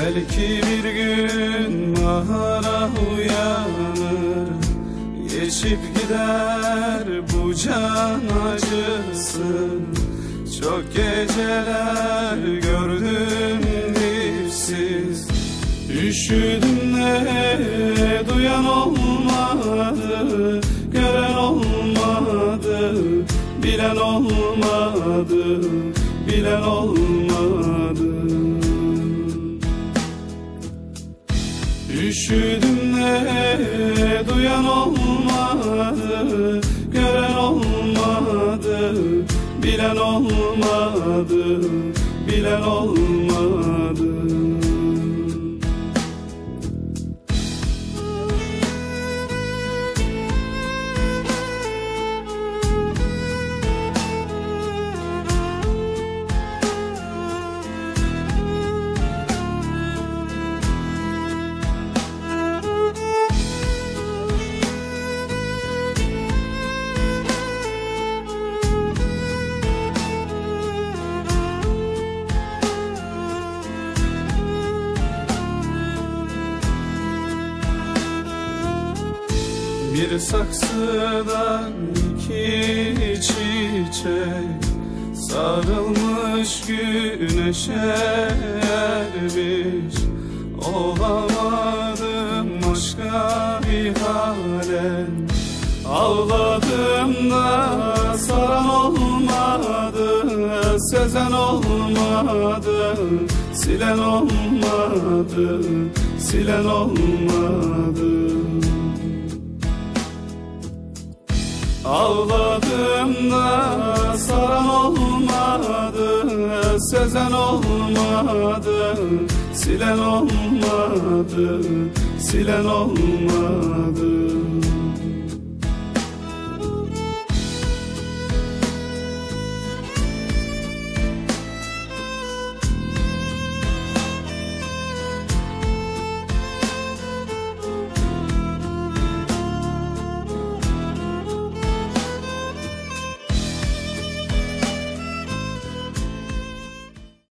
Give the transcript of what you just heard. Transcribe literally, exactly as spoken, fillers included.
Belki bir gün bahara uyanır, geçip gider bu can acısı. Çok geceler gördüm dipsiz, üşüdüm de duyan olmadı, gören olmadı, bilen olmadı, bilen olmadı. Üşüdüm de duyan olmadı, gören olmadı, bilen olmadı, bilen olmadı. Bir saksıdan iki çiçek sarılmış güneşe ermiş. Olamadım başka bir hale, ağladım da saran olmadı, sezen olmadı, silen olmadı, silen olmadı. Ağladım da saran olmadı, sezen olmadı, silen olmadı, silen olmadı.